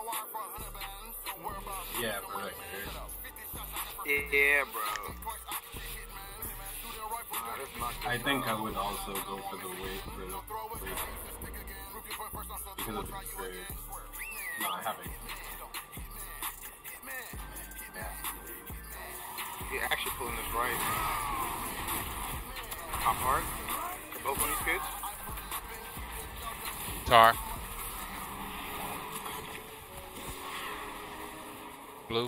Yeah, bro. Yeah, bro. I think I would also go for the weight because of the experience. No, I haven't. You're actually pulling this right. Top hard. They're both on these kids. Tar. Blue.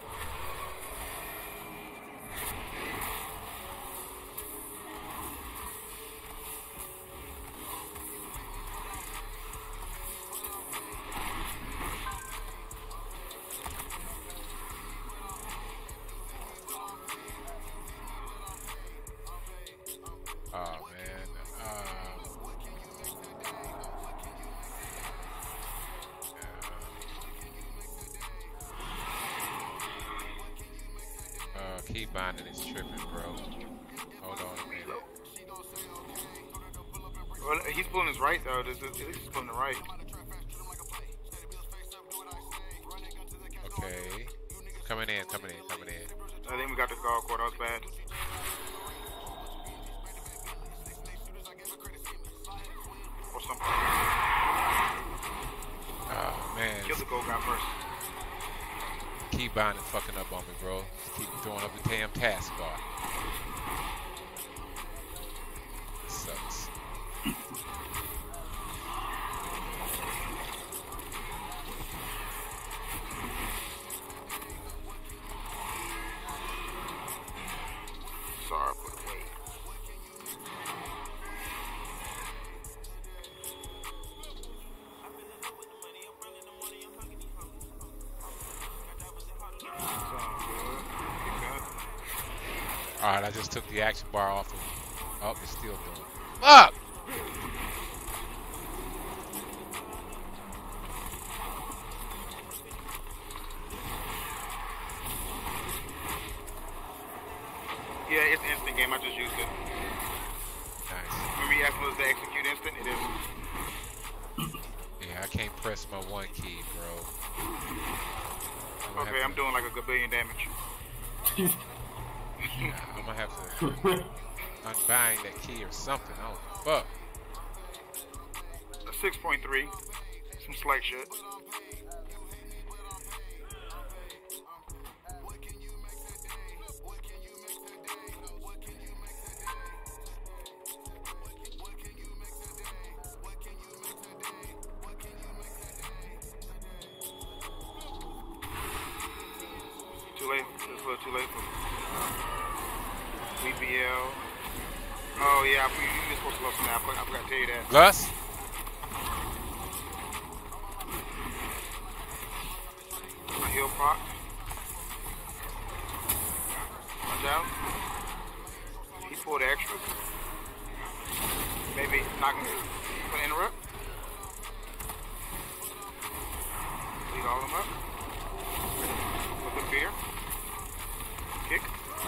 Keep binding is tripping, bro. Hold on a minute. Well, he's pulling his right though. He's pulling the right. Okay. Coming in. I think we got the golf court. That was bad. Or something. Oh man. Kill the gold guy first. Keep binding fucking up on me, bro. Keep throwing up the damn taskbar. Sucks. Sorry for the wait. Alright, I just took the action bar off of. Oh, it's still going. Fuck! Yeah, it's an instant game. I just used it. Nice. Remember you asked me was the execute instant? It is. Yeah, I can't press my one key, bro. Okay, I'm doing like a good billion damage. Yeah, I'm gonna have to unbind that key or something. I don't know. Fuck. A 6.3. Some slight shit. Too late. It's a little too late for me. BBL. Oh yeah, you're supposed to love some. I forgot to tell you that. Gus? A heel proc. Watch out. He pulled the extra. Maybe not gonna interrupt. Lead all of them up. With the fear. Kick.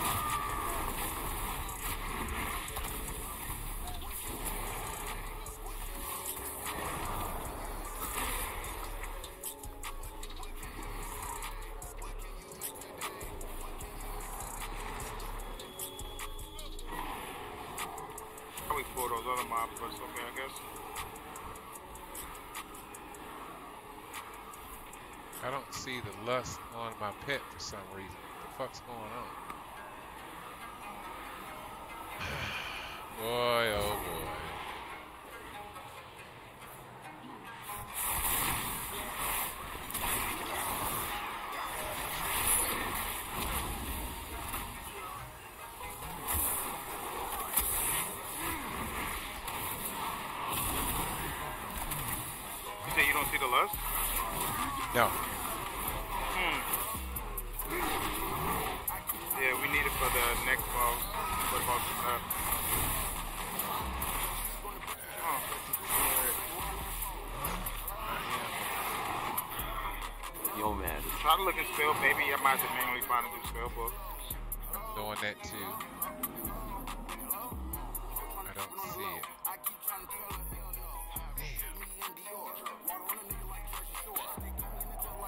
Probably for those other mobs, but it's okay, I guess. I don't see the lust on my pet for some reason. What the fuck's going on? Boy, oh boy. You say you don't see the lust? No. Yeah, we need it for the next boss. For the boss Yo, man. Try to look in spell. Maybe I might have to manually find a new spell book. I'm doing that too. I don't see it. Damn.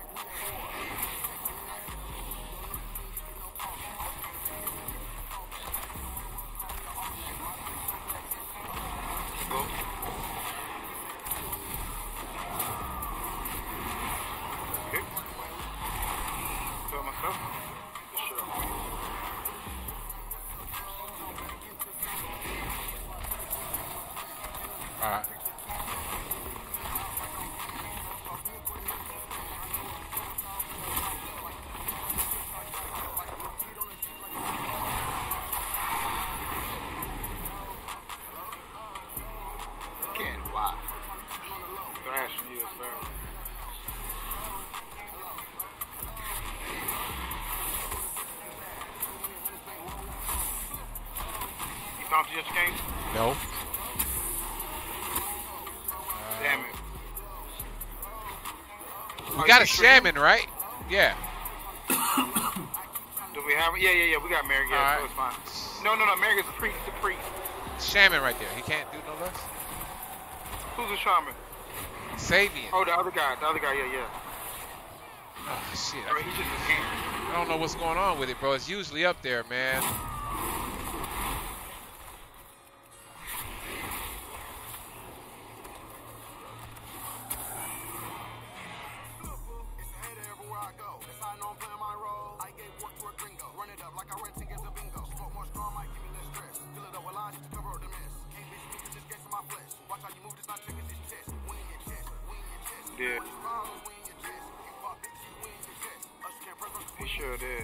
against the king? No. Damn it. We got a shaman, right? Yeah. Do we have it? Yeah. We got Merrick. Yeah, so it's fine. No. Merrick is the priest. The priest. Shaman right there. He can't do no less. Who's the shaman? Sabian. Oh, the other guy. Yeah. Oh, shit. Bro, he's just a king. I don't know what's going on with it, bro. It's usually up there, man. Yeah. He sure did.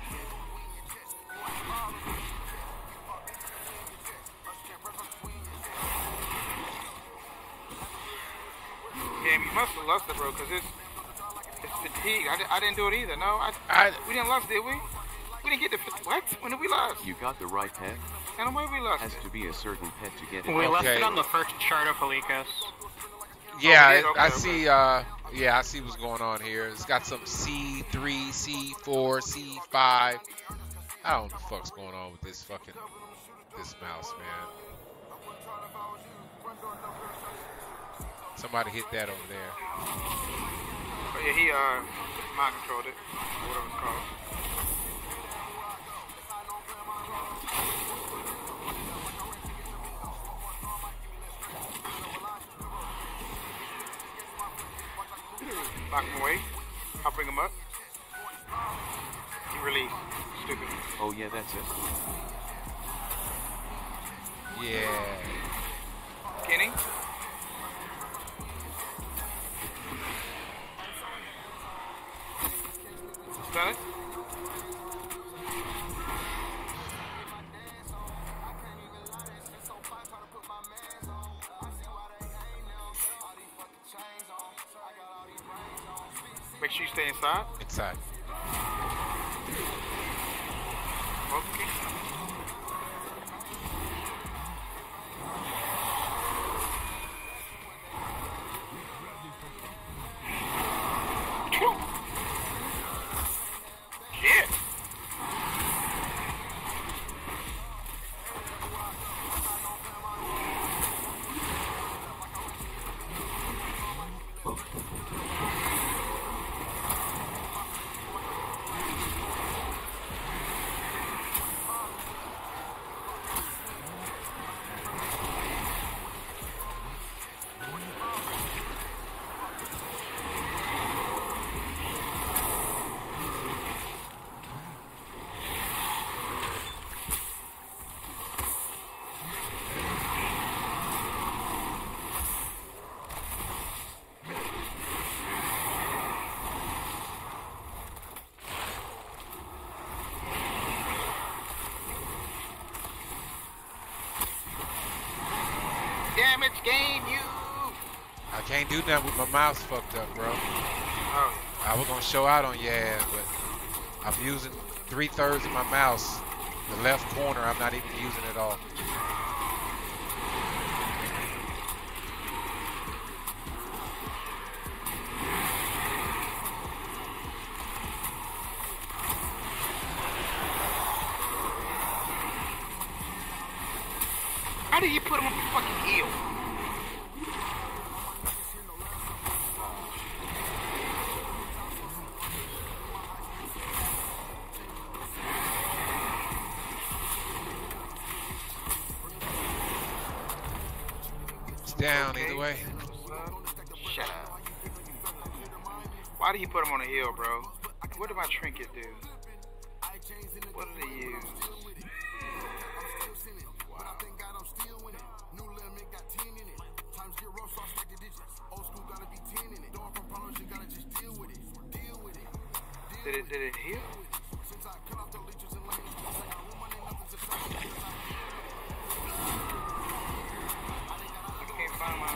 Yeah, you must have lost it, bro, because it's fatigue. I didn't do it either. No, we didn't lose, did we? We didn't get the what? When did we lose? You got the right pet. And when we lost Has it? to be a certain pet to get it. We left it on the first chart of Helikas. Yeah, okay, I okay. see. Yeah, I see what's going on here. It's got some C3, C4, C5. I don't know what the fuck's going on with this mouse, man. Somebody hit that over there. But yeah, he mind controlled it, or whatever it's called. Lock him away. I'll bring him up. He released. Stupid. Oh yeah, that's it. Yeah. Kenny? Stun it? Make sure you stay inside. Inside. Okay. Shit. Damn it, game you! I can't do nothing with my mouse fucked up, bro. Oh. I was gonna show out on your ass, but I'm using 3/3 of my mouse. The left corner, I'm not even using it all. How do you put him on the fucking heel? It's down either way. Shut up. Why did he put him on the heel, bro? What did my trinket do? What did he use? Did it heal? I can't find my...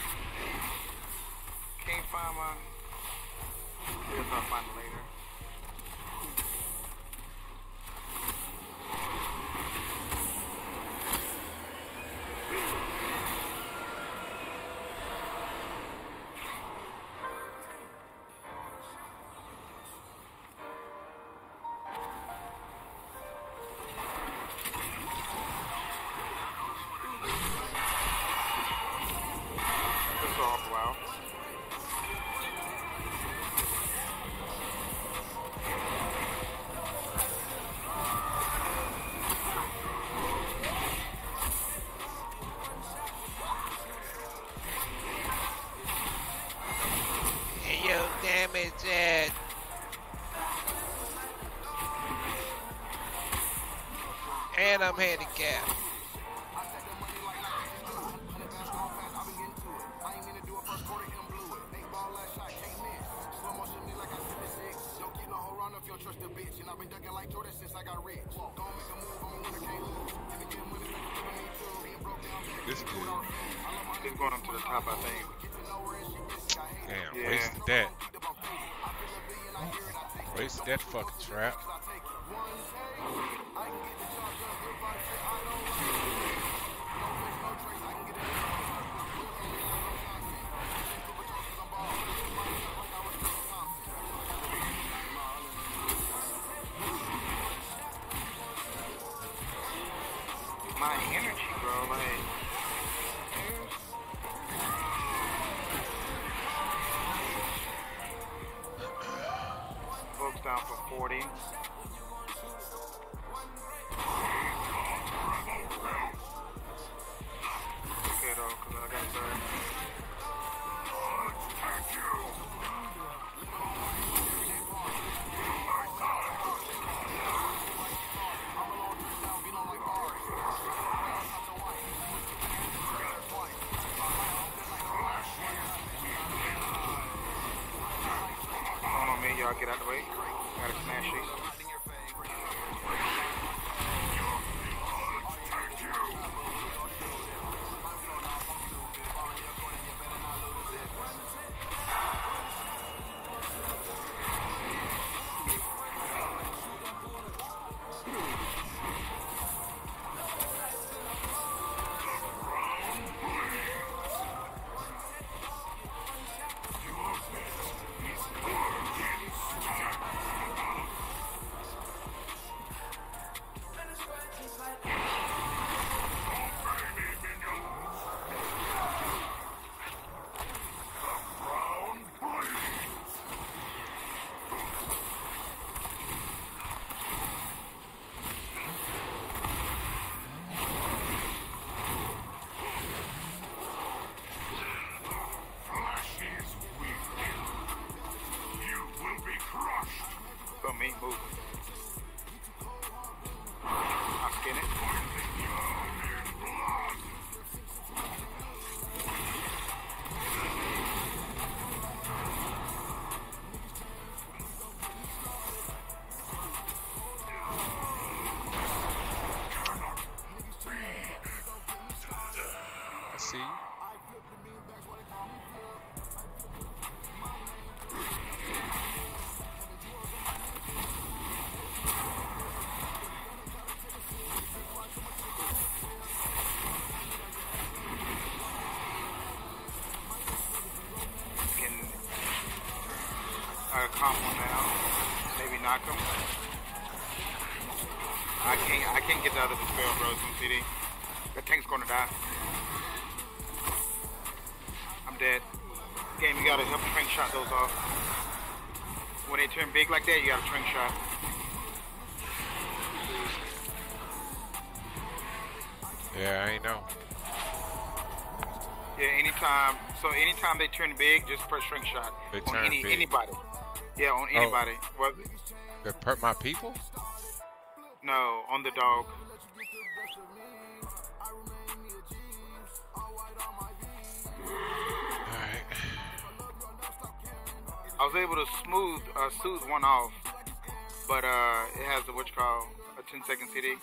Can't find my... I'll find it later. and I'm handicapped. This dude. He's going up to the top, I think. Damn, Yeah. wasted that. Wasted that fucking trap. My energy, bro, like. Folks down for 40. Okay, though, because I got third. Y'all get out the way. Gotta smash it. Move. I'll skin it. I see you. Calm one now. Maybe knock him. I can't get out of the spell, bro. Some CD. The tank's gonna die. I'm dead. Game, you gotta help trank shot those off. When they turn big like that, you gotta trank shot. Yeah, I know. Yeah, anytime. So anytime they turn big, just press trank shot. They on turn big. Anybody. Yeah, on anybody. Well, They hurt my people? no, on the dog. Alright. I was able to soothe one off, but it has a a 10-second CD.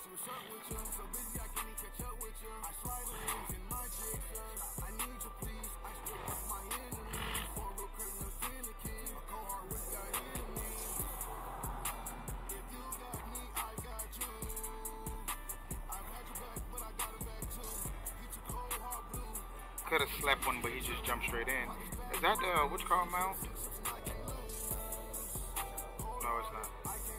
Could have slapped one, but he just jumped straight in. Is that the mount? No, it's not.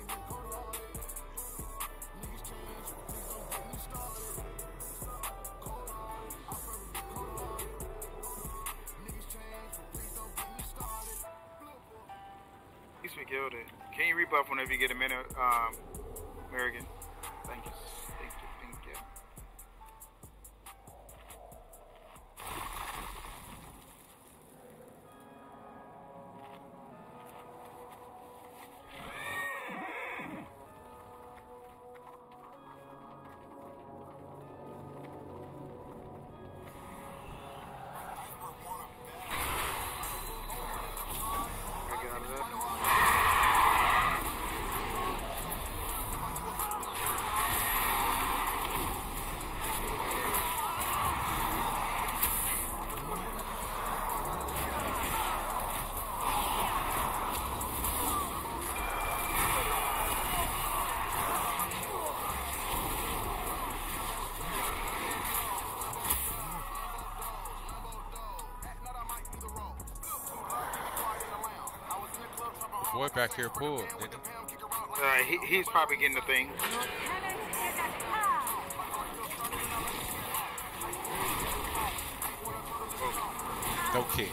At least we killed it. Can you rebuff whenever you get a minute, Merrigan? Thank you. Thank you. Thank you. boy back here pulled, didn't he? He's probably getting the thing. No kick.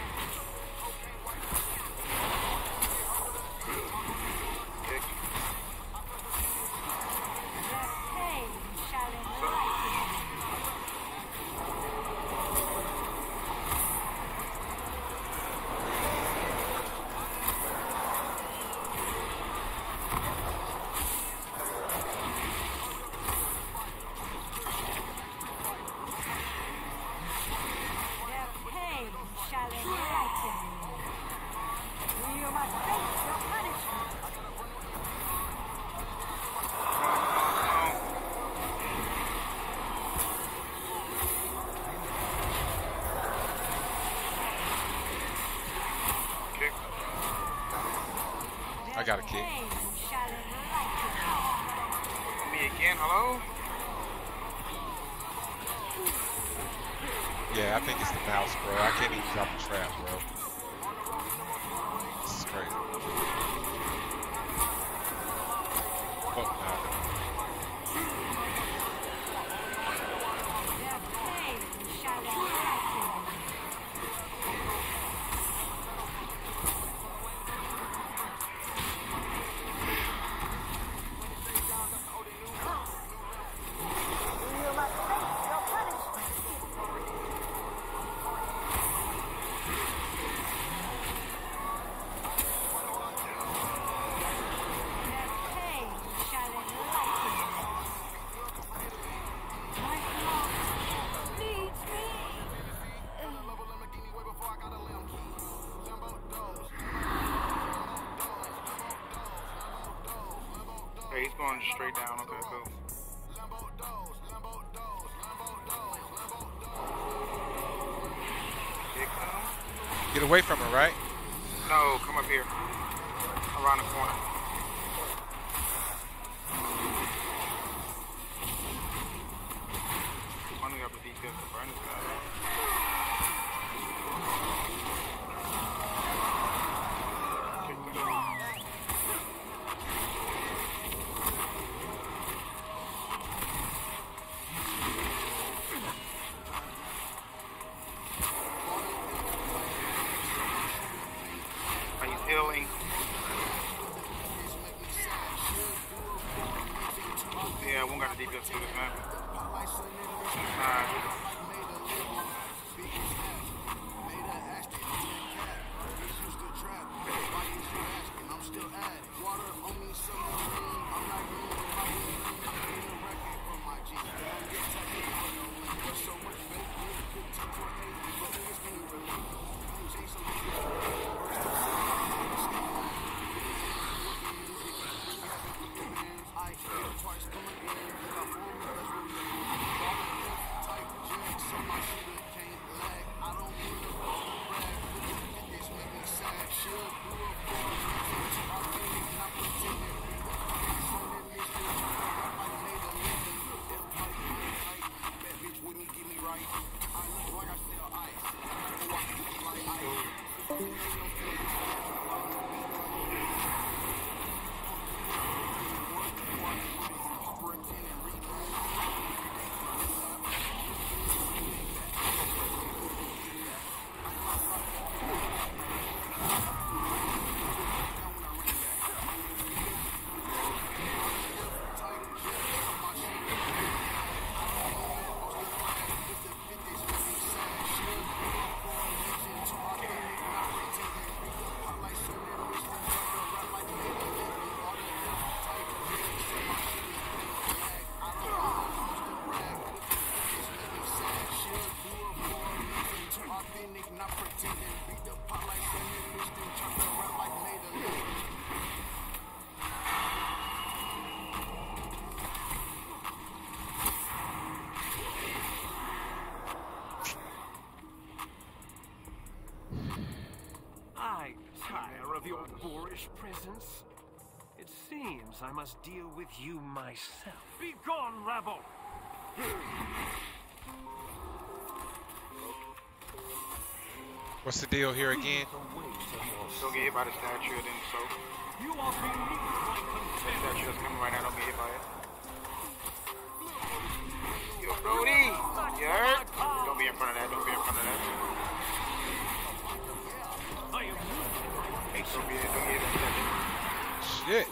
I got a kick. Me again, hello? Yeah, I think it's the mouse, bro. I can't even drop the trap, bro. This is crazy. Fuck no. He's going straight down. Okay, cool. Get away from her, right? No, come up here. Around the corner. One got the details to burn this guy. Healing. Yeah, one got the DPS to this, man. Of your boorish presence? It seems I must deal with you myself. Be gone, rabble! What's the deal here again? The weight of your Don't get hit by the statue and then so. You are beneath my The contempt. statue that's coming right now, don't get hit by it. Yo, Brody! You hurt? Don't be in front of that, don't be in front of that. I am moved. Don't get hit by that statue. Shit.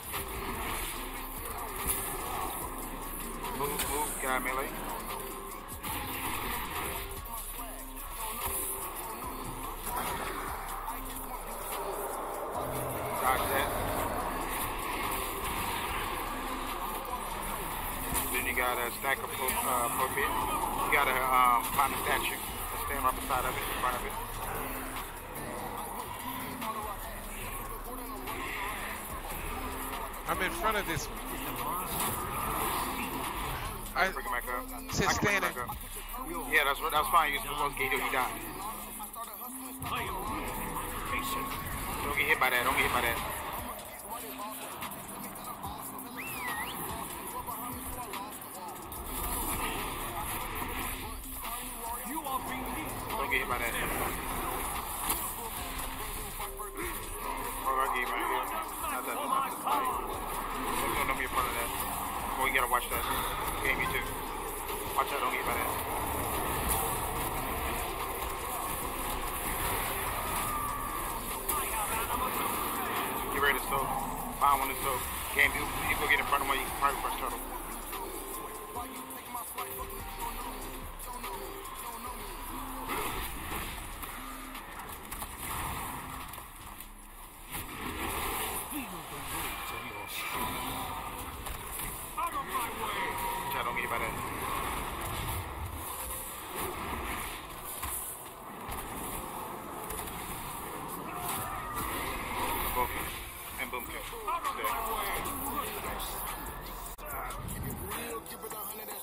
Move, get out of melee. Dodge that. Then you got a stack of poke bit. You gotta find the statue and stand right beside of it, in front of it. I'm in front of this one. Bring it back up. Sit I can bring it standing. back up. Yeah, that's fine. You're supposed to get hit. You died. I am patient. Don't get hit by that. Don't get hit by that. You are beneath Don't get hit by that. Oh, I get hit right here. That's the fight. Don't be in front of that. Oh, you gotta watch that. Game you too. Watch out. Don't get hit by that. Get ready to soak. Find one to soak. Game, you go get in front of one. You can probably press turtle. out of my way. Watch out. Don't get hit by that. Both and boom kill. Out of my way.